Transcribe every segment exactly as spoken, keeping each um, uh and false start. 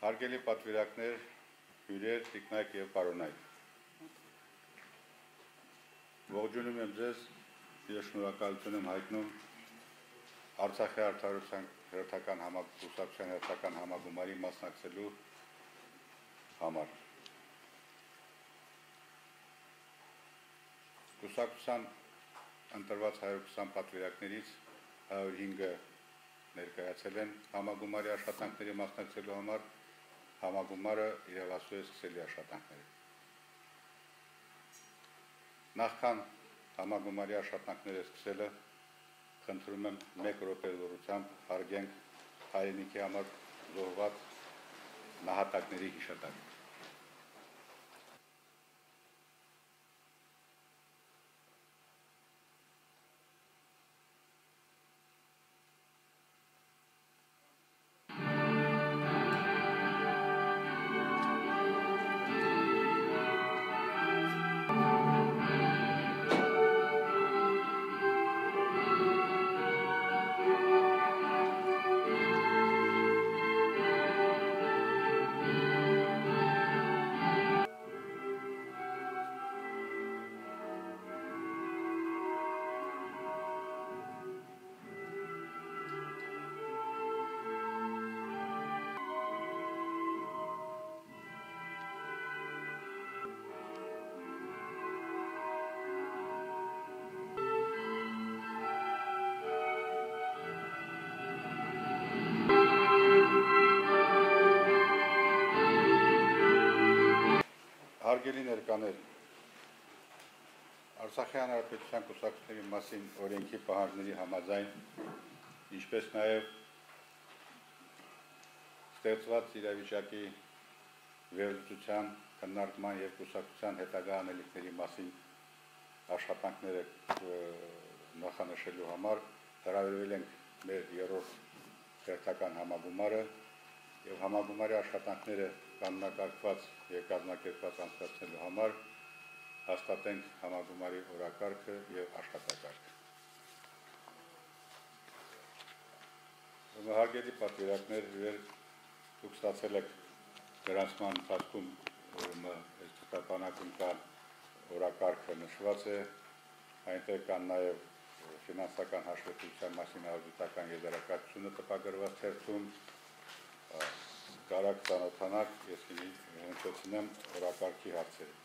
Հարգելի պատվիրակներ, հյուրեր, տիկնայք և պարոնայք։ Ողջունում եմ ձեզ և շնորհակալություն եմ հայտնում Արցախի արդարության հերթական կուսակցության հերթական համագումարի մասնակցելու համար։ Կուսակցության ընտրված հարյուր քսան պատվիրակներից հարյուր հինգը ներկայացել են համագումարի աշխատանքների մասնակցելու համար, համագումարը իրավասու է սկսելի աշխատանքները։ Նախքան համագումարի աշխատանքները սկսելը, խնդրում եմ մեկ րոպե լռությամբ հարգենք հայրենիքի համար զոհված նահատակների հիշատակը։ Հարգելի ներկաներ, Արցախի հանրապետության կուսակցությունների մասին օրենքի պահանջների համաձայն, ինչպես նաև ստեղծված իրավիճակի վերլուծության, քննարկման և կուսակցության հետագա անելիքների մասին աշխատանքները նախանշելու համար հրավիրվել ենք մեր երրորդ հերթական համագումարը և համագումարի աշխատանքները կանոնակարգված և կազմակերպված անցկացնելու համար հաստատենք համագումարի օրակարգը և աշխատակարգը։ Հարգելի պատվիրակներ, դուք ստացել եք գրանցման ընթացքում այս թղթապանակում կա օրակարգը նշված է, այնտեղ կան նաև ֆինանսական հաշվետվության մասին աուդիտական եզրակացությունը տպագրված թերթում, կարաք ծանոթանաք, ես հնչեցնեմ օրակարգի հարցերը։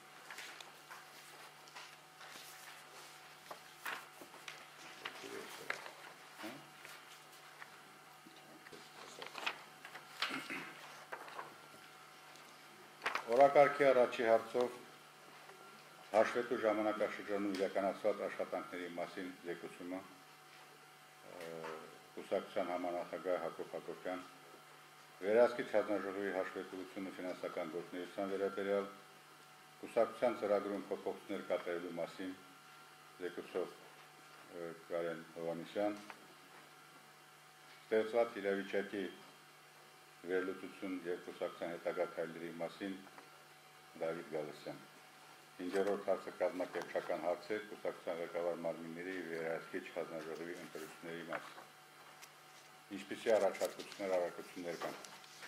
Օրակարգի առաջի հարցով հաշվետու ժամանակաշրջանում իրականացված աշխատանքների մասին զեկուցումը կուսակցության համանախագահ Հակոբ Հակոբյան, վերահսկիչ հանձնաժողովի հաշվետվությունը ֆինանսական գործունեության վերաբերյալ, կուսակցության ծրագրում փոփոխություններ կատարելու մասին զեկուցող Կարեն Հովհաննիսյան, ստեղծված իրավիճակի վերլուծություն և կուսակցության հետագա քայլերի մասին Դավիթ Գալստյան։ Հինգերորդ հարցը կազմակերպչական հարց է կուսակցության ղեկավար մարմինների և վերահսկիչ հանձնաժողովի ընտրությունների մասին։ Ինչպիսի առաջարկություններ, առարկություններ կան։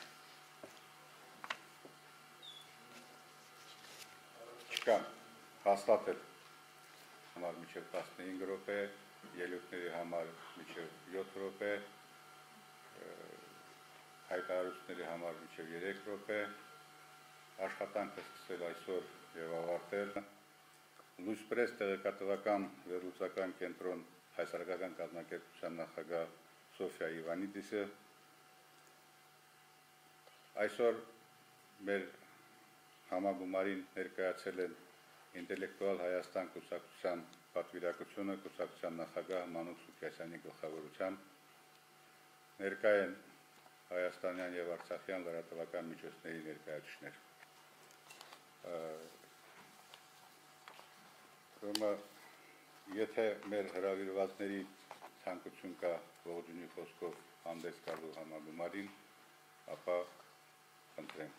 Չկան, հաստատել համար մինչև տասնհինգ րոպե, ելույթների համար մինչև յոթ րոպե, հայտարարությունների համար մինչև երեք րոպե, աշխատանքը սկսել այսօր և ավարտել, Լույսպրես տեղեկատվական վերլուծական կենտրոն հայսարակական կազմակերպության նախագահ Սոֆիա Իվանիդիսը, այսօր մեր համագումարին ներկայացել են ինտելեկտուալ Հայաստան կուսակցության պատվիրակությունը կուսակցության նախագահ Մանուկ Սուքիասյանի գլխավորությամբ, ներկա են հայաստանյան և արցախյան լրատվական միջոցների ներկայացուցիչներ։ Եթե մեր հրավիրվածների ցանկություն կա ողջունի խոսքով հանդես գալու համագումարին, ապա խնդրեմ։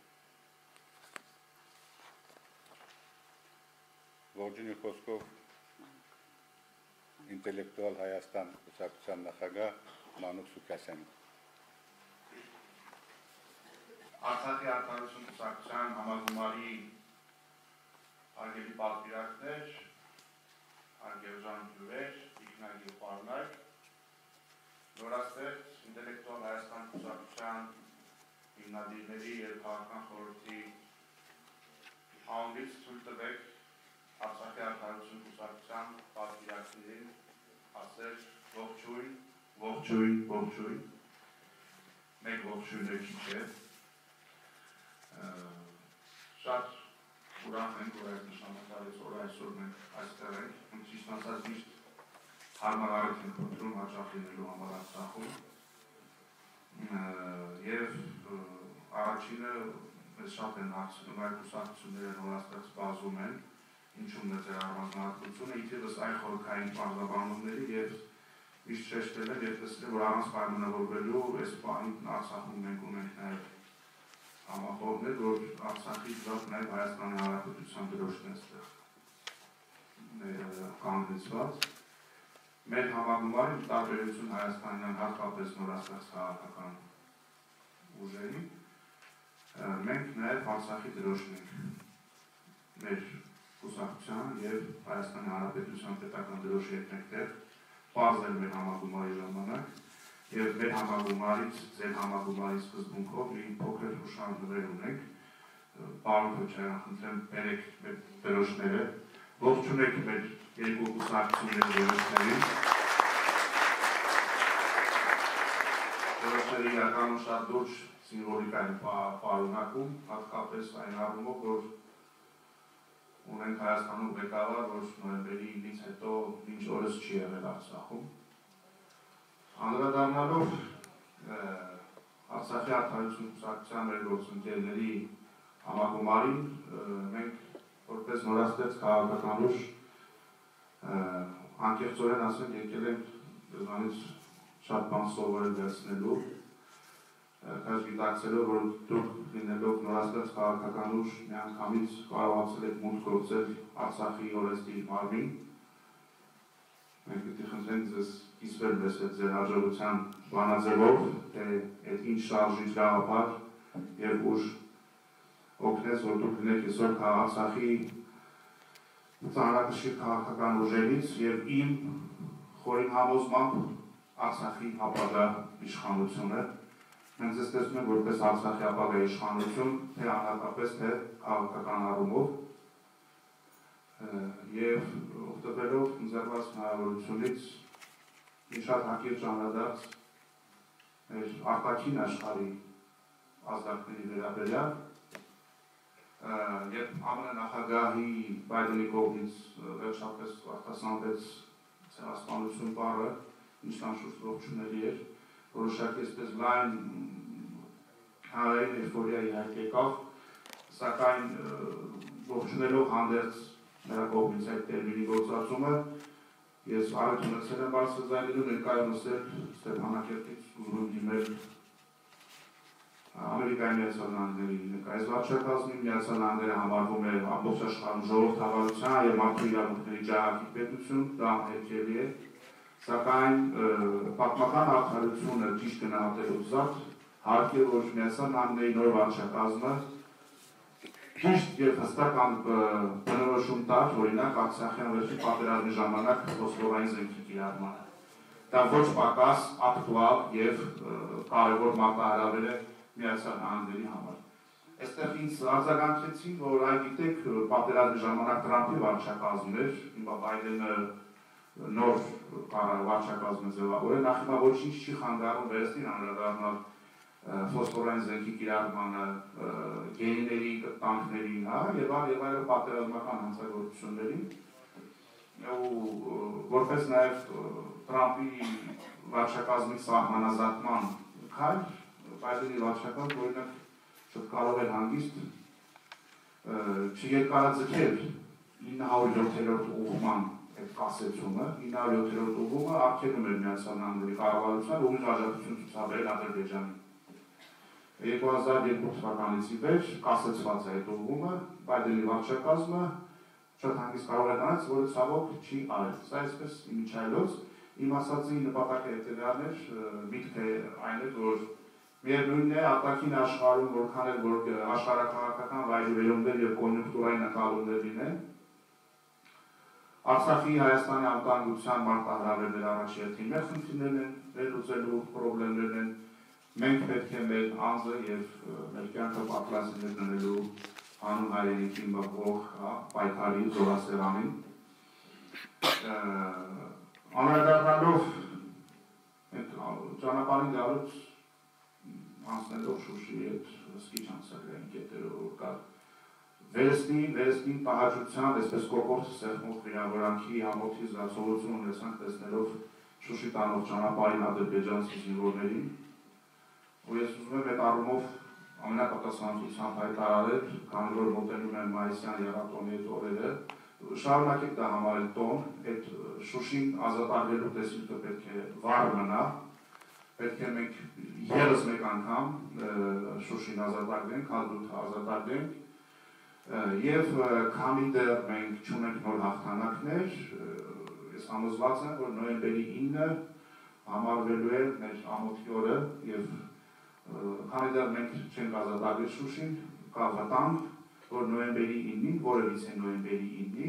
Ողջունի խոսքով ինտելեկտուալ Հայաստան կուսակցության նախագահ Մանուկ Սուքիասյանի։ Արցախի արդարություն կուսակցության համագումարի արգելի պատվիրակներ, արգելժան հյուրեր, ինքնագիր պարնակ, նորաստեղծ ինտելեկտուալ Հայաստան կուսակցության հիմնադիրների և քաղաքական խորհրդի անունից թույլ տվեք Արցախի արդարություն կուսակցության պատվիրակներին ասել ողջույն, ողջույն, ողջույն, մեկ ողջույն է քիչ է, շատ ուրախ ենք, որ այս նշանակալից օրը այսօր մենք այստեղ ենք, ու ճիշտ ասած միշտ հարմար առիթ ենք փնտրում հաճախ լինելու համար Արցախում, և առաջինը մեզ շատ են հարցնում այդ կուսակցությունները նորաստեղծ բազում են, ինչու՞մն է ձեր առանձնահատկությունը, ի թիվս այն խորհրդային պարզաբանումների և միշտ շեշտել եմ և տեսնել, որ առանց պայմանավորվելու այս պահին Արցախում մենք ունենք նաև համախոհներ, որ Արցախի դեպ նաև Հայաստանի Հանրապետության դրոշն է այստեղ կանգնեցված։ Մեր համագումարի տարբերություն Հայաստանյան հատկապես նորաստեղծ քաղաքական ուժերի, մենք նաև Արցախի դրոշն ենք մեր կուսակցության և Հայաստանի Հանրապետության պետական դրոշի հետ մեկտեղ պարզել մեր համագումարի ժամանակ և մեր համագումարից, ձեր համագումարի սկզբունքով մի փոքր հուշանվեր ունենք, պարոն Քոչարյան, խնդրեմ բերեք մեր դրոշները, ողջունեք մեր երկու կուսակցությունների դրոշներին։ Դրոշները իրականում շատ լուրջ սիմվոլիկա են պարունակում, հատկապես այն առումով, որ ունենք Հայաստանում ղեկավար, որ նոյեմբերի ինից հետո մինչ օրս չի եղել Արցախում։ Անդրադառնալով Արցախի արդարություն կուսակցության մեր գործընկերների համագումարին, մենք որպես նորաստեղծ քաղաքական ուժ անկեղծորեն ասեմ եկել ենք դրանից շատ բան սովորել վերցնելու, քաջ գիտակցելով, որ դուք լինելով նորաստեղծ քաղաքական ուժ միանգամից կարողացել եք մուտք գործել Արցախի օրենսդիր մարմին, մենք պիտի խնդրենք ձեզ կիսվել մեզ հետ ձեր հաջողության բանաձևով, թե այդ ինչ շարժիչ գաղափար և ուժ օգնեց, որ դուք լինեք այսօր Արցախի ծանրակշիռ քաղաքական ուժերից և իմ խորին համոզմամբ Արցախի ապագա իշխանությունը։ Մենք ձեզ տեսնում ենք որպես Արցախի ապագա իշխանություն, թե անհատապես, թե քաղաքական առումով և օգտվելով ընձեռված հնարավորությունից մի շատ հակիրճ անդրադարձ մեր արտաքին աշխարհի ազդակների վերաբերյալ, երբ ԱՄՆ նախագահի Բայդենի կողմից վերջապես արտասանվեց ցեղասպանություն բառը, ինչն անշուշտ ողջունելի էր, որոշակի այսպես լայն հանրային էյֆորիայի հայտ եկավ, սակայն ողջունելով հանդերձ նրա կողմից այդ տերմինի գործածումը, ես առիթ ունեցել եմ բարձրաձայնելու ներկայումս Ստեփանակերտից ուզում դիմել Ամերիկայի Միացյալ Նահանգների ներկայիս վարչակազմին, Միացյալ Նահանգները համարվում է ամբողջ աշխարհում ժողովրդավարության և մարդու իրավունքների ջահակի պետություն, դա հերքելի է, սակայն պատմական արդարությունը ճիշտ գնահատելով զատ, հարկ է, որ Միացյալ Նահանգների նոր վարչակազմը ճիշտ և հստակ բնորոշում տար, օրինակ Արցախյան վերջին պատերազմի ժամանակ Ֆոսֆորային զենքի կիրառմանը։ Դա ոչ պակաս ակտուալ և կարևոր մարտահրավեր է Միացյալ Նահանգների համար։ Այստեղ ինձ արձագանքեցին, որ այ գիտեք, պատերազմի ժամանակ Թրամփի վարչակազմն էր, հիմա Բայդենը նոր վարչակազմ է ձևավորել, նախ հիմա ոչինչ չի խանգարում վերստին անդրադառնալ ֆոսֆորային զենքի կիրառմանը, գերիների, տանկների, և այլ պատերազմական հանցագործություններին, ու որպես նաև Թրամփի վարչակազմի սահմանազատման քայլ, Բայդենի վարչակազմը օրինակ շատ կարող էր հանգիստ չերկարաձգել ինը հարյուր յոթերորդ ուղղման այդ կասեցումը, ինը հարյուր յոթերորդ ուղղումը արգելում էր Միացյալ Նահանգների կառավարության ուղիղ աջակցություն ցուցաբերել Ադրբեջանին։ երկու հազար երկու թվականից ի վեր կասեցված է այդ ուղղումը, Բայդենի վարչակազմը շատ հանգիստ կարող է կանած, որը ցավոք չի արել։ Սա այսպես իմիջայլոց, իմ ասածի նպատակը հետևյալն էր, միտքը այն էր, որ Միևնույնն է, արտաքին աշխարհում որքան էլ որ աշխարհաքաղաքական վայրի վերումներ եւ կոնյունկտուրային նկատումներ լինեն, Արցախի Հայաստանի անվտանգության մարտահրավերները առաջերտին մեր խնդիրներն են, մեր լուծելու խնդիրներն են, մենք պետք է մեր անձը եւ մեր կյանքը պատրաստներ դնելու հանուն հայրենիքին բախող պայքարի զորասերանին։ Անդրադառնալով այդ ճանապարհին գալուց անցնելով Շուշիի հետ հսկի չանցալային կետերով կար Վերստին, վերստին պահաջության, այսպես կոկորտը սեղմող վիրավորանքի համոթի զգացողություն ունեցանք տեսնելով Շուշի տանող ճանապարհին ադրբեջանցի զինվորներին, ու ես ուզում եմ այդ առումով ամենակապտասանությամբ հայտարարել, քանի որ մոտենում են մայիսյան եռատոնի այդ օրերը, շարունակեք դա համարել տոն, այդ Շուշին ազատագրելու տեսիլքը պետք է վառ մնա, պետք է մենք ևս մեկ անգամ Շուշին ազատագրենք, հադրութը ազատագրենք, Եվ քանի դեռ մենք չունենք նոր հաղթանակներ, ես համոզված եմ, որ նոյեմբերի ինը համարվելու է մեր ամոթի օրը եւ քանի դեռ մենք չենք ազատագրել Շուշին, կա վտանգ, որ նոյեմբերի ինին, որևիցե նոյեմբերի ինի,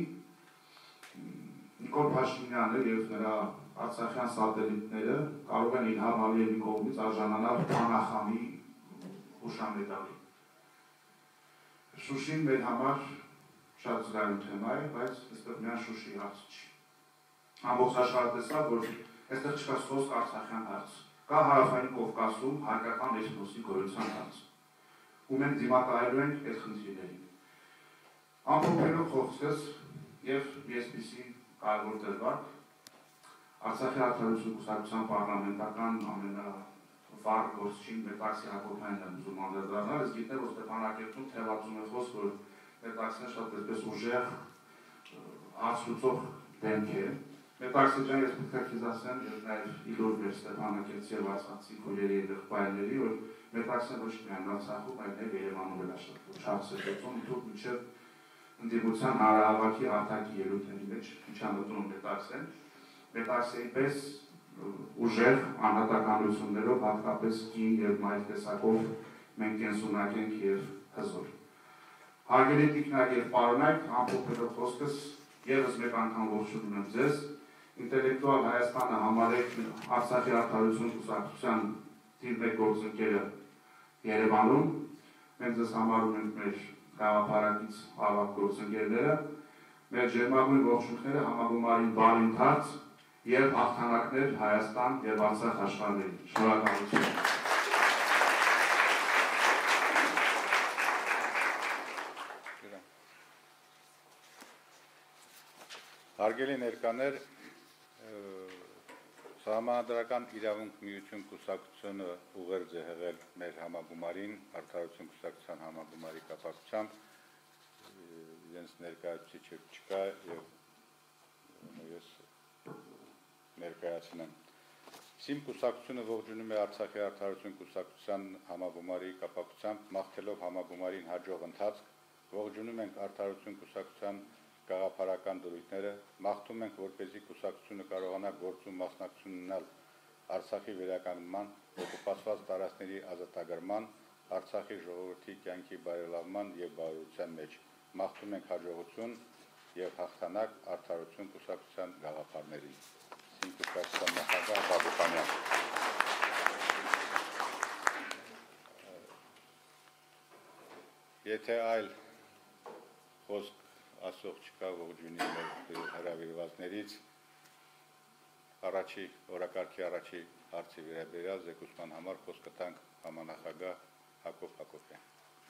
Նիկոլ Փաշինյանը եւ նրա արցախյան սատելիտները կարող են Իլհամ Ալիևի կողմից արժանանալ Փանախամի հուշամեդալի։ Շուշին մեր համար շատ զգայուն թեմա է, բայց այստեղ միայն Շուշի հարցը չի։ Ամբողջ աշխարհը տեսավ, որ այստեղ չկա սոսկ արցախյան հարց, կա հարավային Կովկասում հայկական էթնոսի գոյության հարց, ու մենք դիմակայելու ենք այդ խնդիրներին։ Ամփոփելով խոսքս եւ այսպիսի կարևոր դրվագ Արցախի արդարություն կուսակցության պարլամենտական ամենա վառ գործչին Մետաքսի Հակոբյանն եմ ուզում անդրադառնալ, ես գիտեմ, որ Ստեփանակերտում թևածում է խոսք, որ Մետաքսին շատ այսպես ուժեղ հարց լուծող դեմք է։ Մետաքսի ջան, ես պետք է քեզ ասեմ, եւ նաեւ իլոր մեր Ստեփանակերտի եւ Արցախի քույրերի եւ եղբայրների, որ Մետաքսին ոչ միայն Արցախում, այլ նաեւ Երևանում էլ աշխատում, չարս է գործում, դուք մինչեւ ընդդիմության հանրահավաքի արտակի ելույթների մեջ միջամտում Մետաքսին, Մետաքսիի պես ուժեղ անհատականություններով, հատկապես կին եւ մայր տեսակով մենք կենսունակ ենք եւ հզոր։ Հարգելի տիկնակ եւ պարոնայք, ամփոփելով խոսքս եւս մեկ անգամ ողջունում եմ ձեզ, ինտելեկտուալ Հայաստանը համարեք Արցախի արդարություն կուսակցության թիվ մեկ գործընկերը Երևանում, մենք ձեզ համարում ենք մեր գաղափարակից ավագ գործընկերները, մեր ջերմագույն ողջույնները համագումարին բարի ընթաց եւ հաղթանակներ Հայաստան եւ Արցախ աշխարհներին։ Շնորհակալություն։ Հարգելի ներկաներ, Սահմանադրական իրավունք միություն կուսակցությունը ուղերձ է հղել մեր համագումարին, արդարություն կուսակցության համագումարի կապակցությամբ, իրենց ներկայացուցիչը չկա եւ ես ներկայացնեմ։ Սիմ կուսակցությունը ողջունում է Արցախի արդարություն կուսակցության համագումարի կապակցությամբ, մաղթելով համագումարին հաջող ընթացք, ողջունում ենք արդարություն կուսակցության գաղափարական դրույթները, մաղթում ենք, որպեսզի կուսակցությունը կարողանա գործում մասնակցություն ունենալ Արցախի վերականգնման, օկուպացված տարածքների ազատագրման, Արցախի ժողովրդի կյանքի բարելավման եւ բարօրության մեջ։ Մաղթում ենք հաջողություն եւ հաղթանակ արդարություն կուսակցության գաղափարներին։ Սիմ կուսակցության նախագահ Բաբուխանյան։ Եթե այլ խոսք ասող չկա ողջունի մեր հրավիրվածներից, առաջի օրակարգի առաջի հարցի վերաբերյալ զեկուցման համար խոսքը տանք համանախագահ Հակոբ Հակոբյան։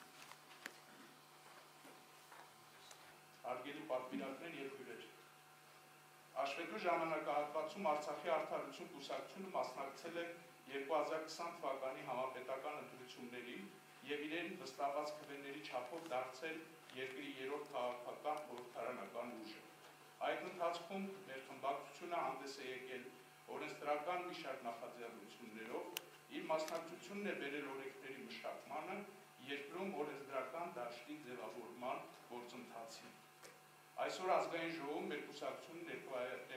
Հարգելի պատվիրակներ եւ հյուրեր, Աշվետու ժամանակահատվածում Արցախի արդարություն կուսակցությունը մասնակցել է երկու հազար քսան թվականի համապետական ընտրություններին եւ իրեն վստահված քվեների չափով դարձել երկրի երրորդ քաղաքական խորհրդարանական ուժը։ Այդ ընթացքում մեր խմբակցությունը հանդես է եկել օրենսդրական մի շարք նախաձեռնություններով, իր մասնակցությունն է բերել օրենքների մշակմանը, երկրում օրենսդրական դաշտի ձևավորման գործընթացին։ Այսօր ազգային ժողովում մեր կուսակցությունը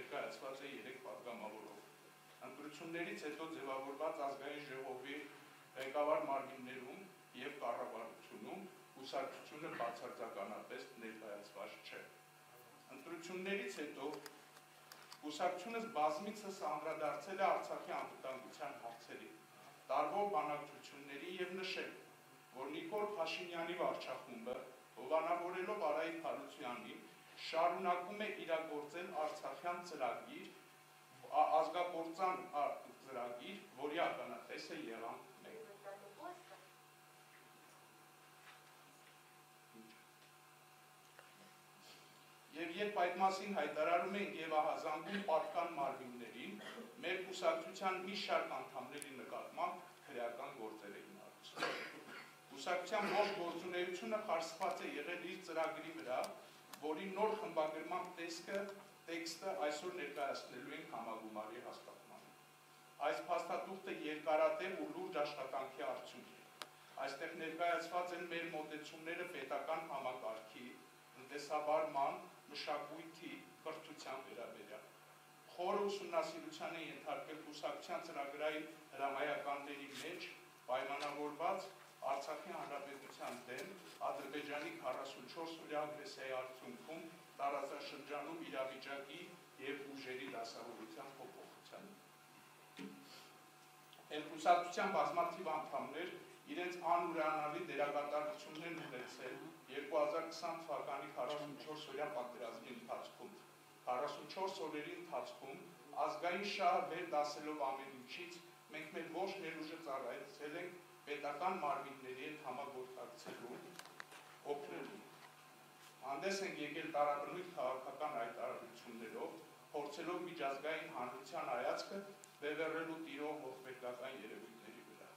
ներկայացված է երեք պատգամավորով։ Ընտրություններից հետո ձևավորված ազգային ժողովի ղեկավար մարմիններում և կառավարությունում կուսակցությունը բացարձականապես ներկայացված չէ։ Ընտրություններից հետո կուսակցությունս բազմիցս անդրադարձել է Արցախի անվտանգության հարցերին, տարվող բանակցությունների և նշել, որ Նիկոլ Փաշինյանի վարչախումբը, հովանավորելով Արայիկ Հարությունյանին, շարունակում է իրագործել Արցախյան ծրագիր, ազգակործան ծրագիր, որի ականատեսը եղանք մենք։ Եվ երբ այդ մասին հայտարարում ենք և ահազանգում պատկան մարմիններին, մեր կուսակցության մի շարք անդամների նկատմամբ քրեական գործեր էին արվում։ Կուսակցության ողջ գործունեությունը խարսխված է եղել իր ծրագրի վրա, որի նոր խմբագրման տեսքը, տեքստը այսօր ներկայացնելու ենք համագումարի հաստատմանը։ Այս փաստաթուղթը երկարատև ու լուրջ աշխատանքի արդյունք է։ Այստեղ ներկայացված են մեր մոտեցումները պետական համակարգի, տնտեսաբարման, մշակույթի, կրթության վերաբերյալ։ Խորը ուսումնասիրության է ենթարկվել կուսակցության ծրագրային հրամայականների մեջ պայմանավորված Արցախի Հանրապետության դեմ Ադրբեջանի քառասունչորս օրյա ագրեսիայի արդյունքում տարածաշրջանում իրավիճակի և ուժերի դասավորության փոփոխությանը։ Էլ կուսակցության բազմաթիվ անդամներ իրենց անուրանալի դերակատարություններ ունեցել երկու հազար քսան թվականի քառասունչորս օրյա պատերազմի ընթացքում։ քառասունչորս օրերի ընթացքում ազգային շահը վեր դասելով ամեն ինչից, մենք մեր ողջ ներուժը ծառայեցրել ենք պետական մարմինների հետ համագործակցելու, օգնելու։ Հանդես ենք եկել տարաբնույթ քաղաքական հայտարարություններով, փորձելով միջազգային հանրության հայացքը բևեռելու տիրող ողբերգական երևույթների վրա։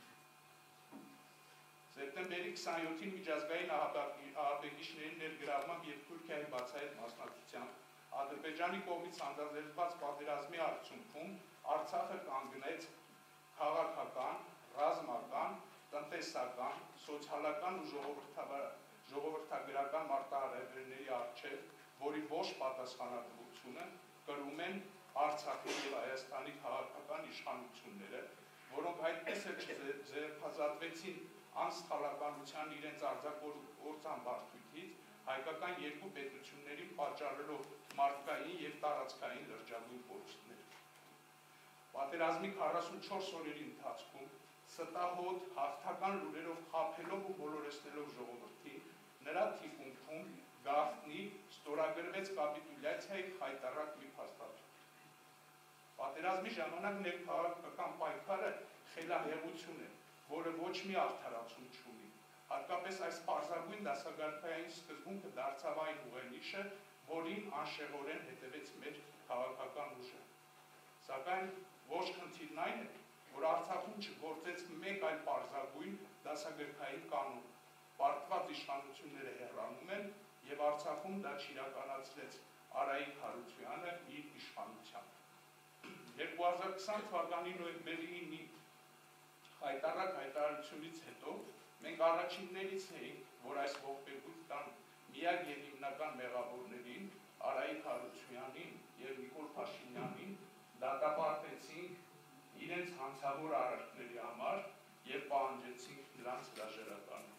Սեպտեմբերի քսանյոթին միջազգային ահաբեկիչների ներգրավմամբ և Թուրքիայի բացահայտ մասնակցությամբ Ադրբեջանի կողմից հանդարտված պատերազմի արդյունքում Արցախը կանգնեց քաղաքական, ռազմական, տնտեսական, սոցիալական ու ժողովրդագրական մարտահրավերների առջև, որի ողջ պատասխանատվությունը կրում են Արցախի և Հայաստանի քաղաքական իշխանությունները, որոնք այդպես էլ չձերբազատվեցին անսխալականության իրենց արձակորձան բարդույթից, հայկական երկու պետություններին պատճառելով մարդկային և տարածքային լրջագույն կորուստներ։ Պատերազմի քառասունչորս օրերի ընթացքում ստահոդ հաղթական լուրերով խաբելով ու մոլորեցնելով ժողովրդին, նրա թիկունքում գաղտնի ստորագրվեց կապիտուլյացիայի խայտառակ մի փաստաթուղթ։ Պատերազմի ժամանակ ներքաղաքական պայքարը խելահեղություն է, որը ոչ մի արդարացում չունի։ Հատկապես այս պարզագույն դասակարգային սկզբունքը դարձավ այն ուղենիշը, որին անշեղորեն հետևեց մեր քաղաքական ուժը։ Սակայն ոչ խնդիրն այն է, որ Արցախում չգործեց մեկ այլ պարզագույն դասագրքային կանոն։ Պարտված իշխանությունները հեռանում են և Արցախում դա չիրականացրեց Արայիկ Հարությունյանը իր իշխանությամբ։ երկու հազար քսան թվականի նոյեմբերի ինի հայտարարակ հայտարարությունից հետո մենք առաջիններից էինք, որ այս ողբերգույթ տան միակ և հիմնական մեղավորներին Արայիկ Հարությունյանին և Նիկոլ Փաշինյանին դատապարտեցինք իրենց հանցավոր արարքների համար և պահանջեցինք նրանց հրաժարականը։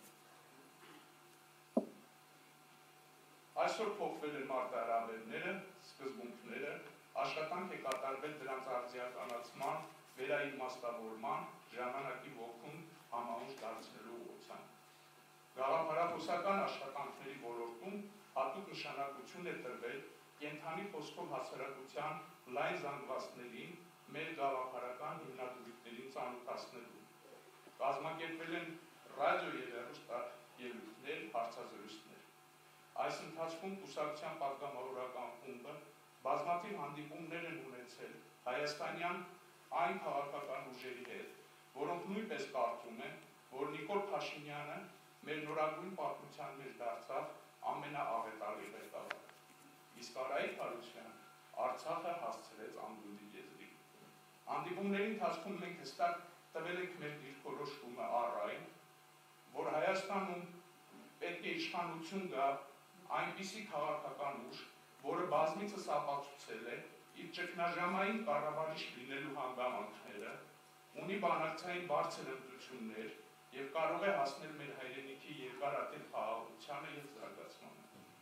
Այսօր փոխվել են մարտահրավերները, սկզբունքները, աշխատանք է կատարվել դրանց արդիականացման, վերաիմաստավորման, ժամանակի ոգուն համահունչ դարձնելու ուղղությամբ։ Գաղափարախոսական աշխատանքների ոլորտում հատուկ նշանակություն է տրվել կենդանի խոսքով հասարակության լայն զանգվածներին մեր գաղափարական հիմնադրույթներին ծանոթացնելու։ Կազմակերպվել են ռադիո և հեռուստաելույթներ, հարցազրույցներ։ Այս ընթացքում կուսակցության պատգամավորական խումբը բազմաթիվ հանդիպումներ են ունեցել հայաստանյան այն քաղաքական ուժերի հետ, որոնք նույնպես կարծում են, որ Նիկոլ Փաշինյանը մեր նորագույն պատմության մեջ դարձավ ամենաաղետալի ղեկավարը։ Իսկ Արայիկ Հարությունյանը Արցախը հասցրեց անդունդի եզրի։ Հանդիպումների ընթացքում մենք հստակ տվել ենք մեր դիրքորոշումը առ այն, որ Հայաստանում պետք է իշխանություն գա այնպիսի քաղաքական ուժ, որը բազմիցս ապացուցել է իր ճգնաժամային կառավարիչ լինելու հանգամանքները, ունի բանակցային բարձր հմտություններ և կարող է հասնել մեր հայրենիքի երկարատև խաղաղությանը և զարգացմանը։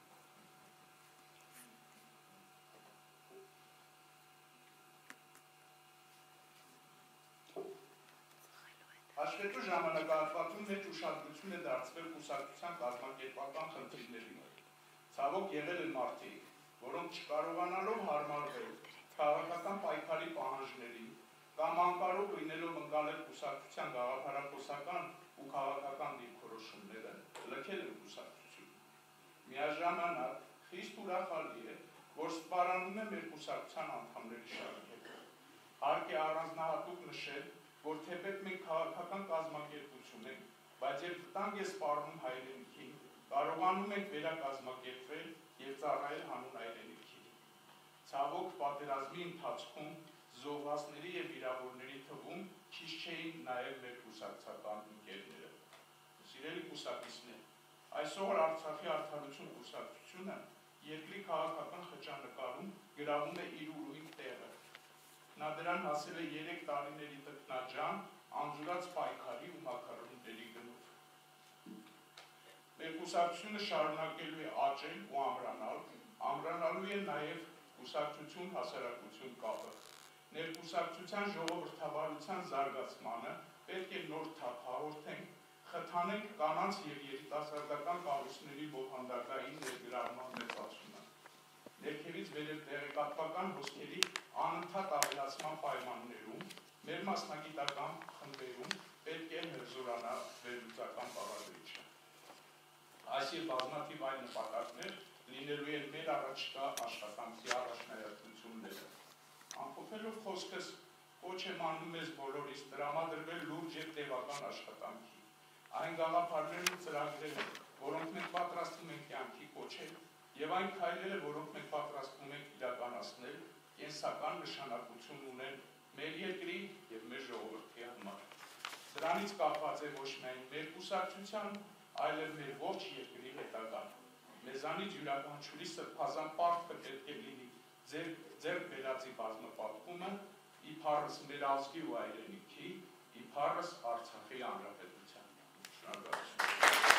Հաշվետու ժամանակահատվածում մեծ ուշադրություն է դարձվել կուսակցության կազմակերպական խնդիրներին։ Ցավոք եղել են մարդիկ, որոնք չկարողանալով հարմարվել քաղաքական պայքարի պահանջներին կամ անկարող լինելով ընկալել կուսակցության գաղափարախոսական ու քաղաքական դիրքորոշումները, լքել են կուսակցությունը։ Միաժամանակ խիստ ուրախալի է, որ սպառանում է մեր կուսակցության անդամների շարքերը։ Հարկ է առանձնահատուկ նշել, որ թեպետ մենք քաղաքական կազմակերպություն ենք, բայց երբ վտանգ է սպառնում հայրենիքին, կարողանում ենք վերակազմակերպվել և ծառայել հանուն հայրենիքին։ Ցավոք պատերազմի ընթացքում զոհվածների և վիրավորների թվում քիչ չէին նաև մեր կուսակցական ընկերները։ Սիրելի կուսակիցներ, այսօր Արցախի արդարություն կուսակցությունը երկրի քաղաքական խճանկարում գրավում է իր ուրույն տեղը։ Նա դրան հասել է երեք տարիների տքնաջան, անջուրած պայքարի ու մաքարոնների գնով։ Մեր կուսակցությունը շարունակելու է աճել ու ամրանալ, ամրանալու է նաև կուսակցություն հասարակություն կապը։ Ներկուսակցության ժողովրդավարության զարգացմանը պետք է նոր թափ հաղորդենք, խթանենք կանանց և երիտասարդական կառույցների բովանդակային ներգրավման մեծացումը։ Ներքևից վերև տեղեկատվական հոսքերի անընդհատ ավելացման պայմաններում մեր մասնագիտական խմբերում պետք է հրզորանա վերլուծական բաղադրիչը։ Այս և բազմաթիվ այլ նպատակներ լինելու են մեր առաջկա աշխատանքի առաջնահերթությունները։ Ամփոփելով խոսքս, ոչ եմ անում ես բոլորիս տրամադրվել լուրջ և տևական աշխատանքի։ Այն գաղափարներն ու ծրագրերը, որոնք մենք պատրաստվում ենք կյանքի կոչել, և այն քայլերը, որոնք մենք պատրաստվում ենք իրականացնել, կենսական նշանակություն ունեն մեր երկրի և մեր ժողովրդի համար։ Դրանից կախված է ոչ միայն մեր կուսակցության, այլև մեր ողջ երկրի հետագան։ Մեզանից յուրաքանչյուրի սրբազան պարտքը պետք է լինի ձեռք բերածի բազմապատկումը, իբարս մեր ազգի ու հայրենիքի, իբարս Արցախի հանրապետության։ Շնորհակալություն։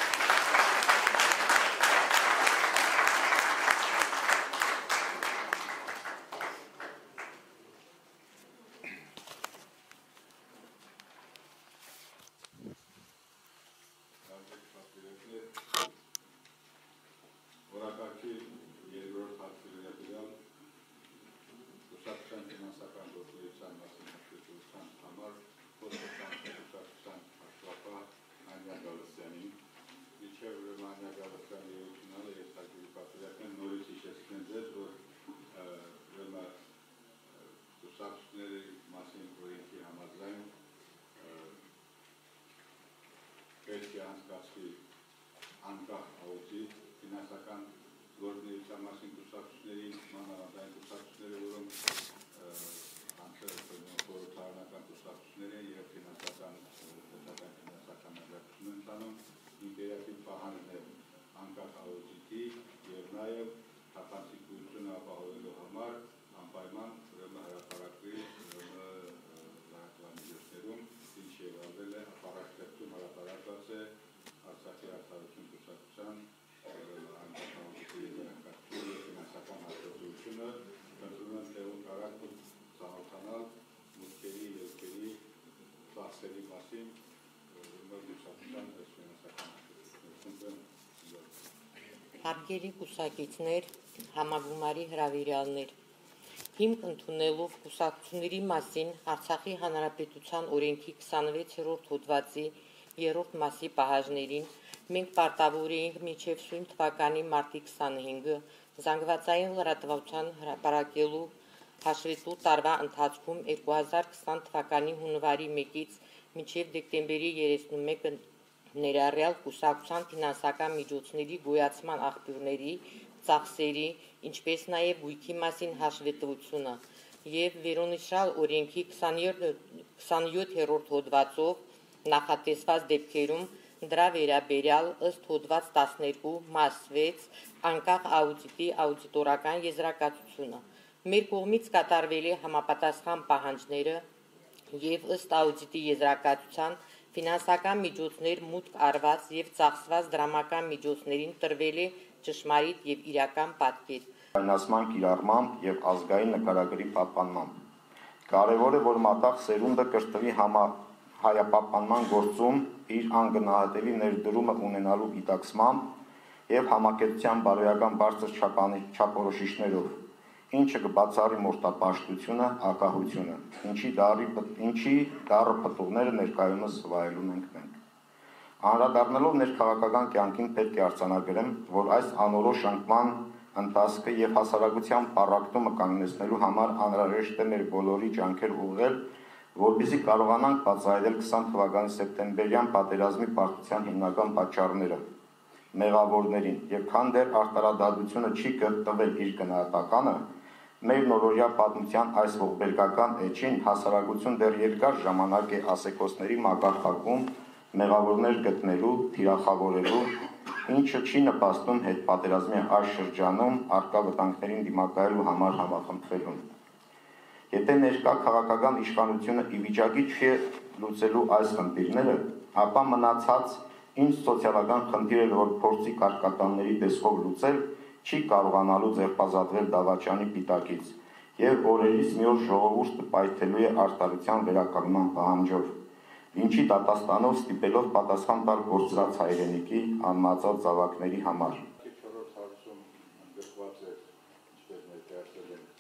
Որակարգի երկրորդ հաշվետվության կուսակցության ֆինանսական գործունեության մասին հաշվետվության համար կուսակցության հաշվապահ Անյա Գալստյանին, մինչև ուրեմն Անյա Գալստյանի ելույթը ես Հակոբի Պատրիարքն նորից հիշեցնեմ ձեզ, որ ուրեմն կուսակցությունների մասին օրենքի համաձայն պետք է անցկացվի անկախ աուդիտ ֆինանսական գործունեության մասին կուսակցությունների, մանավանդային կուսակցությունները, որոնք խորհրդարանական կուսակցություններ են և ֆինանսական ֆինանսական աջակցություն են տանում, իմպերատիվ պահանջն է անկախ աուդիտի և նաև թափանցիկ գույությունը ապահովելու համար անպայման ուրեմն հրապարակվի լրատվամիջոցներում, ինչ և արվել է ապառակտեղծում հրապարակված է Արցախի արդարություն կուսակցության ֆինանսական հաշվետվությունը, խնդրում եմ տեղում կարակ ու ծանոթանալ մուտքերի, ելքերի, ծախսերի մասին նոր կուսակցության ֆինանսական հաշվետվությունը։ Հարգելի կուսակիցներ, համագումարի հրավիրյալներ, հիմք ընդունելով կուսակցությունների մասին Արցախի Հանրապետության օրենքի քսանվեցերորդ հոդվածի երրորդ մասի պահանջներին մենք պարտավոր էինք մինչև սույն թվականի մարտի քսանհինգը զանգվածային լրատվության հրապարակելու հաշվետու տարվա ընթացքում երկու հազար քսան թվականի հունվարի մեկից մինչև դեկտեմբերի երեսունմեկը ներառյալ կուսակցության ֆինանսական միջոցների գոյացման աղբյուրների, ծախսերի, ինչպես նաև գույքի մասին հաշվետվությունը և վերոնշյալ օրենքի քսանյոթերորդ հոդվածով նախատեսված դեպքերում դրա վերաբերյալ ըստ հոդված տասներկու մաս վեց անկախ աուդիտի աուդիտորական եզրակացությունը։ Մեր կողմից կատարվել է համապատասխան պահանջները եւ ըստ աուդիտի եզրակացության ֆինանսական միջոցներ մուտք արված եւ ծախսված դրամական միջոցներին տրվել է ճշմարիտ եւ իրական պատկեր։ Այնասման կիրառմամբ եւ ազգային նկարագրի պահպանմամբ։ Կարևոր է, որ մատաղ սերունդը կրթվի հայապահպանման գործում իր անգնահատելի ներդրումը ունենալու գիտակցմամբ եւ համակեցության բարոյական բարձր չափորոշիչներով, ինչը կբացառի մորտապաշտությունը, ակահությունը, ինչի դարի ինչի դառը պտուղները ներկայումս վայելում ենք մենք։ Անդրադառնալով ներքաղաքական կյանքին պետք է արձանագրեմ, որ այս անորոշ անկման ընթացքը եւ հասարակության պառակտումը կանգնեցնելու համար անհրաժեշտ է մեր բոլորի ջանքեր ուղղել, որպեսզի կարողանանք բացահայտել քսան թվականի սեպտեմբերյան պատերազմի պարտության հիմնական պատճառները մեղավորներին, եւ քան դեռ արտարադատությունը չի կրտվել իր գնահատականը, մեր նորօրյա պատմության այս ողբերգական էջին հասարակություն դեռ երկար ժամանակ է ասեկոսների մակարդակում մեղավորներ գտնելու, թիրախավորելու, ինչը չի նպաստում հետպատերազմի այս շրջանում առկա վտանգներին դիմակայելու համար համախմբվելուն։ Եթե ներկա քաղաքական իշխանությունը ի վիճակի չի լուծելու այս խնդիրները, ապա մնացած ինչ սոցիալական խնդիր է, որ փորձի կարկատանների տեսքով լուծել, չի կարողանալու ձերբազատվել դավաճանի պիտակից եւ օրերից մի օր ժողովուրդը պայթելու է արտարության վերականգնման պահանջով, ինչի դատաստանով ստիպելով պատասխան տալ գործած հայրենիքի անմացած զավակների համար։ Չորրորդ հարցում ընդգրկված է, ինչպես ներկայացել են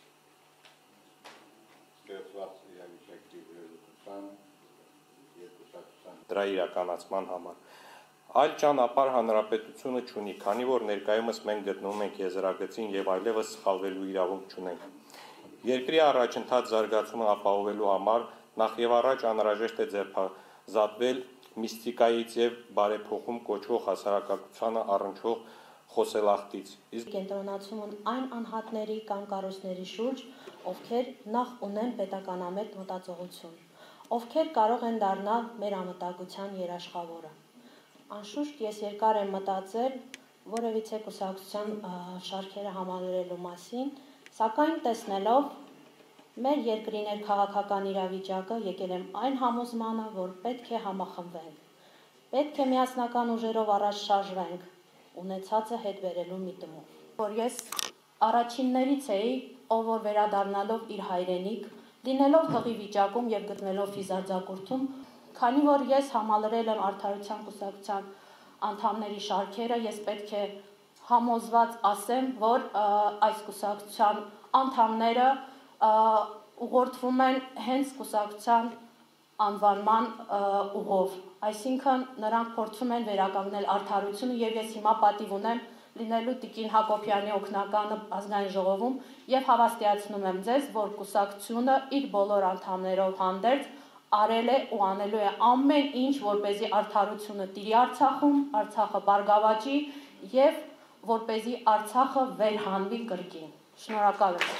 ստեղծված իրավիճակի վերլուծության և կուսակցության դրա իրականացման համար։ Այլ ճանապարհ հանրապետությունը չունի, քանի որ ներկայումս մենք գտնվում ենք եզրագծին եւ այլևս սխալվելու իրավունք չունենք։ Երկրի առաջընթաց զարգացումը ապահովելու համար նախ եւ առաջ անհրաժեշտ է ձերբազատվել միստիկայից եւ բարեփոխում կոչվող հասարակակությանը առնչվող խոսելախտից։ Իսկ կենտրոնացում են այն անհատների կամ կառույցների շուրջ, ովքեր նախ ունեն պետականամետ մտածողություն, ովքեր կարող են դառնալ մեր անվտանգության երաշխավորը։ Անշուշտ ես երկար եմ մտածել որևիցե կուսակցության շարքերը համալրելու մասին, սակայն տեսնելով մեր երկրի ներքաղաքական իրավիճակը եկել եմ այն համոզմանը, որ պետք է համախմբվենք, պետք է միասնական ուժերով առաջ շարժվենք, ունեցածը հետ բերելու միտումով։ Որ ես առաջիններից էի, ով որ վերադառնալով իր հայրենիք, լինելով հղի վիճակում եւ գտնելով ֆիզարձակուրդում, քանի որ ես համալրել եմ Արդարության կուսակցության անդամների շարքերը, ես պետք է համոզված ասեմ, որ այս կուսակցության անդամները ուղղորդվում են հենց կուսակցության անվանման ուղով, այսինքն նրանք փորձում են վերականգնել արդարությունը եւ ես հիմա պատիվ ունեմ լինելու Տիկին Հակոբյանի օգնականը ազգային ժողովում եւ հավաստիացնում եմ ձեզ, որ կուսակցությունը իր բոլոր անդամներով հանդերձ արել է ու անելու է ամեն ինչ, որպեսզի արդարությունը տիրի Արցախում, Արցախը բարգավաճի եւ որպեսզի Արցախը վերհանվի կրկին։ Շնորհակալ եմ։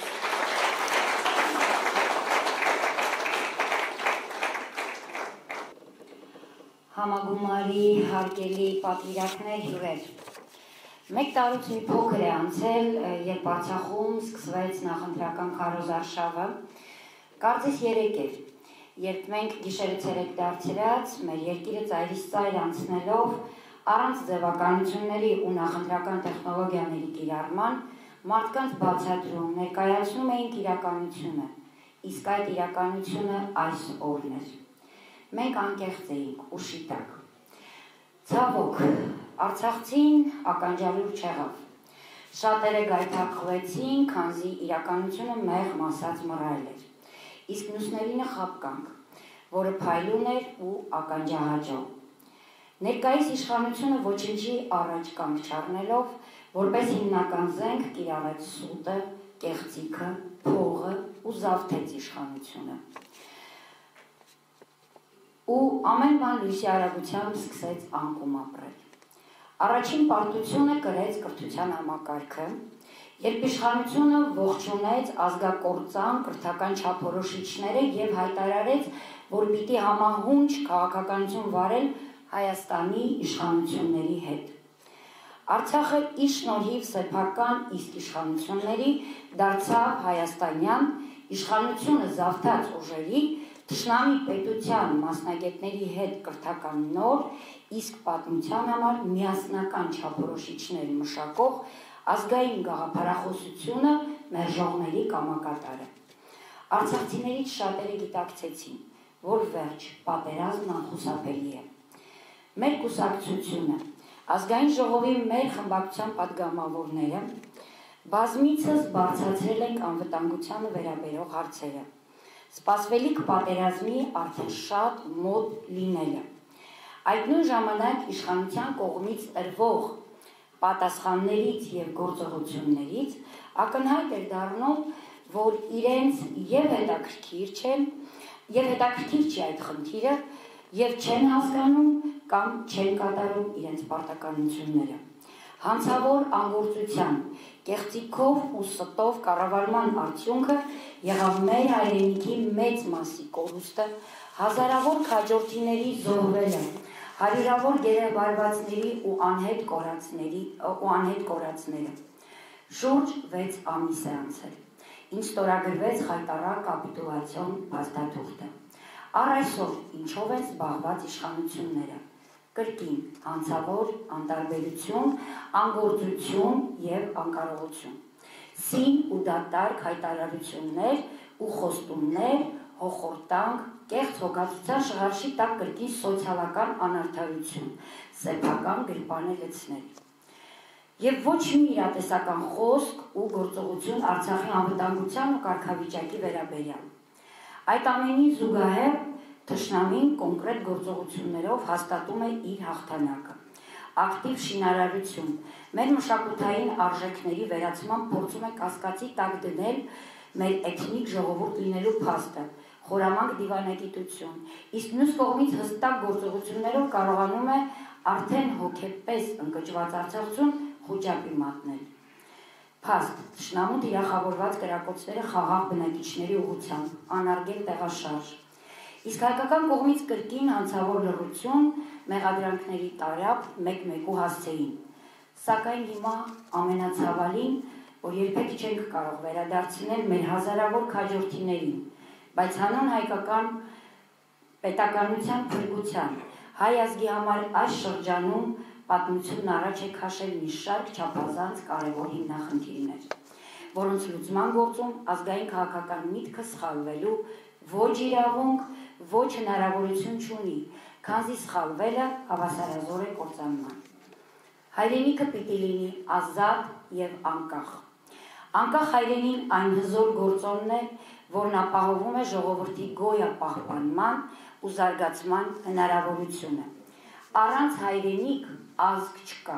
Համագումարի հարգելի պատվիրակներ հյուրեր։ Մեկ տարուց մի փոքր է անցել, երբ Արցախում սկսվեց նախընտրական քարոզարշավը, կարծես երեկ էր, երբ մենք գիշերը ցերեկ դարձրած, մեր երկիրը ծայրից ծայր անցնելով, առանց ձևականությունների ու նախընտրական տեխնոլոգիաների կիրառման, մարդկանց բացատրում, ներկայացնում էինք իրականությունը, իսկ այդ իրականությունը այս օրն էր։ Մենք անկեղծ էինք ու շիտակ։ Ցավոք, Արցախցին ականջալուր չեղավ։ Շատերը գայթակղվեցին, քանզի իրականությունը մեղմ ասած մռայլ էր։ Իսկ մյուսներինը խաբկանք, որը փայլուն էր ու ականջահաճո։ Ներկայիս իշխանությունը ոչինչի առաջ կանգ չառնելով, որպես հիմնական զենք կիրառեց սուտը, կեղծիքը, փողը ու զավթեց իշխանությունը։ Ու ամեն բան լույսի արագությամբ սկսեց անկում ապրել։ Առաջին պարտությունը կրեց կրթության համակարգը, երբ իշխանությունը ողջունեց ազգակործան կրթական չափորոշիչները եւ հայտարարեց, որ պիտի համահունչ քաղաքականություն վարել Հայաստանի իշխանությունների հետ։ Արցախը իր շնորհիվ սեփական իսկ իշխանությունների դարձավ հայաստանյան իշխանությունը զավթած ուժերի Թշնամի պետության մասնագետների հետ կրթական նոր, իսկ պատմության համար միասնական չափորոշիչներ մշակող ազգային գաղափարախոսությունը մերժողների կամակատարը։ Արցախցիներից շատերը գիտակցեցին, որ վերջ պատերազմն անխուսափելի է։ Մեր կուսակցությունը, ազգային ժողովի մեր խմբակցության պատգամավորները բազմիցս բարձրացրել ենք անվտանգությանը վերաբերող հարցերը, սպասվելիք պատերազմի արդեն շատ մոտ լինելը։ Այդ նույն ժամանակ իշխանության կողմից տրվող պատասխաններից և գործողություններից ակնհայտ էր դառնում, որ իրենց և հետաքրքիր չեն, և հետաքրքիր չի այդ խնդիրը, և չեն հասկանում կամ չեն կատարում իրենց պարտականությունները։ Հանցավոր անգործության, կեղծիքով ու ստով կառավարման արդյունքը եղավ մեր հայրենիքի մեծ մասի կորուստը, հազարավոր քաջորդիների զոհվելը, հարյուրավոր գերեվարվածների ու անհետ կորածների ու անհետ կորածները։ Շուրջ վեց ամիս է անցել, ինչ ստորագրվեց խայտառակ կապիտուլյացիոն փաստաթուղթը։ Առ այսօր ինչով են զբաղված իշխանությունները։ Կրկին հանցավոր, անտարբերություն, անգործություն և անկարողություն, սին ու դատարկ հայտարարություններ ու խոստումներ, հոխորտանք, կեղծ հոգացության շղարշի տակ կրկին սոցիալական անարդարություն, սեփական գրպան է լցնել։ Եվ ոչ մի իրատեսական խոսք ու գործողություն Արցախի անվտանգության ու կարգավիճակի վերաբերյալ։ Այդ ամենի զուգահեռ թշնամին կոնկրետ գործողություններով հաստատում է իր հաղթանակը։ Ակտիվ շինարարություն, մեր մշակութային արժեքների վերացման փորձում է կասկածի տակ դնել մեր էթնիկ ժողովուրդ լինելու փաստը, խորամանկ դիվանագիտություն, իսկ մյուս կողմից հստակ գործողություններով կարողանում է արդեն հոգեպես ընկճված արցախցուն խուճապի մատնել։ Փաստ, թշնամու թիրախավորված կրակոցները խաղաղ բնակիչների ուղղությամբ, անարգել տեղաշարժ։ Իսկ հայկական կողմից կրկին հանցավոր լռություն, մեղադրանքների տարափ մեկ-մեկու հասցեին։ Սակայն հիմա ամենացավալին, որ երբեք չենք կարող վերադարձնել մեր հազարավոր քաջորդիներին, բայց հանուն հայկական պետականության փրկության, հայ ազգի համար այս շրջանում պատմությունն առաջ է քաշել մի շարք չափազանց կարևոր հիմնախնդիրներ, որոնց լուծման գործում ազգային քաղաքական միտքը սխալվելու ոչ իրավունք, ոչ հնարավորություն չունի, քանզի սխալվելը հավասարազոր է կործանման։ Հայրենիքը պիտի լինի ազատ և անկախ։ Անկախ հայրենին այն հզոր գործոնն է, որն ապահովում է ժողովրդի գոյապահպանման ու զարգացման հնարավորությունը։ Առանց հայրենիք ազգ չկա։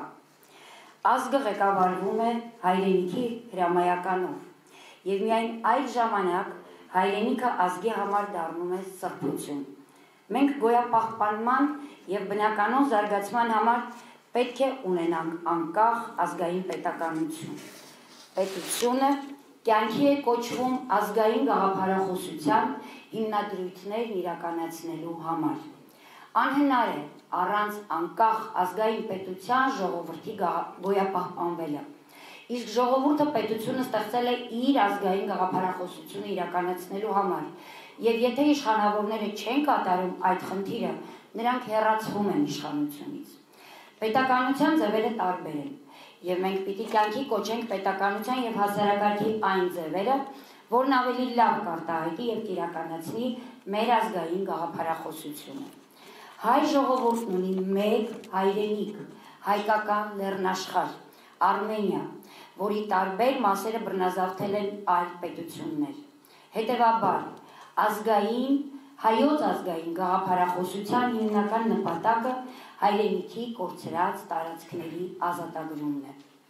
Ազգը ղեկավարվում է հայրենիքի հրամայականով և միայն այդ ժամանակ հայրենիքը ազգի համար դառնում է սրբություն։ Մենք գոյապահպանման և բնականոն զարգացման համար պետք է ունենանք անկախ ազգային պետականություն։ Պետությունը կյանքի է կոչվում ազգային գաղափարախոսության հիմնադրույթներն իրականացնելու համար։ Անհնար է առանց անկախ ազգային պետության ժողովրդի գոյապահպանվելը։ Իսկ ժողովուրդը պետությունը ստեղծել է իր ազգային գաղափարախոսությունը իրականացնելու համար, և եթե իշխանավորները չեն կատարում այդ խնդիրը, նրանք հեռացվում են իշխանությունից։ Պետականության ձևերը տարբեր են, և մենք պիտի կյանքի կոչենք պետականության և հասարակարգի այն ձևերը, որն ավելի լավ կարտահայտի և կիրականացնի մեր ազգային գաղափարախոսությունը։ Հայ ժողովուրդն ունի մեկ հայրենիք, հայկական լեռնաշխարհ, Արմենիա, որի տարբեր մասերը բռնազավթել են այլ պետություններ։ Հետևաբար, ազգային, հայոց ազգային գաղափարախոսության հիմնական նպատակը հայրենիքի կորցրած տարածքների ազատագրումն է։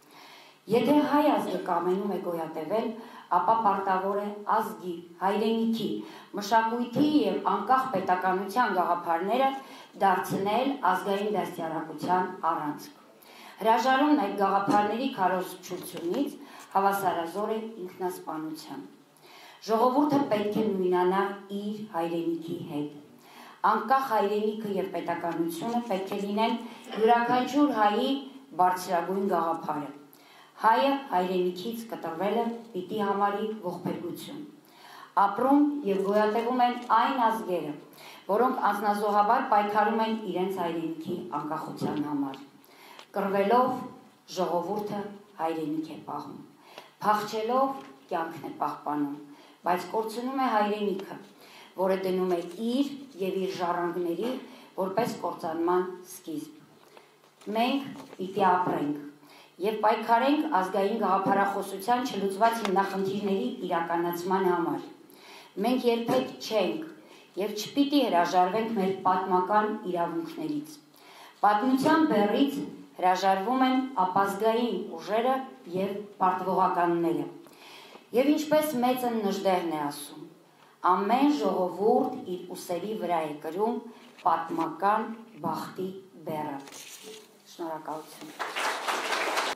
Եթե հայ ազգը կամենում է գոյատևել, ապա պարտավոր է ազգի, հայրենիքի, մշակույթի և անկախ պետականության գաղափարները դարձնել ազգային դաստիարակության առանցք։ Հրաժարումն այդ գաղափարների քարոզչությունից հավասարազոր է ինքնասպանության։ Ժողովուրդը պետք է նույնանա իր հայրենիքի հետ։ Անկախ հայրենիքը և պետականությունը պետք է լինեն յուրաքանչյուր հայի բարձրագույն գաղափարը։ Հայը հայրենիքից կտրվելը պիտի համարի ողբերգություն։ ապրում եւ գոյատևում են այն ազգերը, որոնք անձնազոհաբար պայքարում են իրենց հայրենիքի անկախության համար։ Կռվելով ժողովուրդը հայրենիք է պահում, փախչելով կյանքն է պահպանում, բայց կորցնում է հայրենիքը, որը դնում է իր եւ իր ժառանգների որպես կործանման սկիզբ։ Մենք պիտի ապրենք եւ պայքարենք ազգային գաղափարախոսության չլուծված հիմնախնդիրների իրականացման համար։ Մենք երբեք չենք եւ չպիտի հրաժարվենք մեր պատմական իրավունքներից։ Պատմության բեռից հրաժարվում են ապազգային ուժերը եւ պարտվողականները։ Եվ ինչպես մեծը Նժդեհն է ասում, ամեն ժողովուրդ իր ուսերի վրա է կրում պատմական բախտի բեռը։ Շնորհակալություն։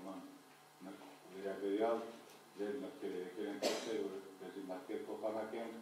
Վերաբերյալ ձեր մտքերը եկել են տեսել, որ դեպի մտքեր փոխանակեն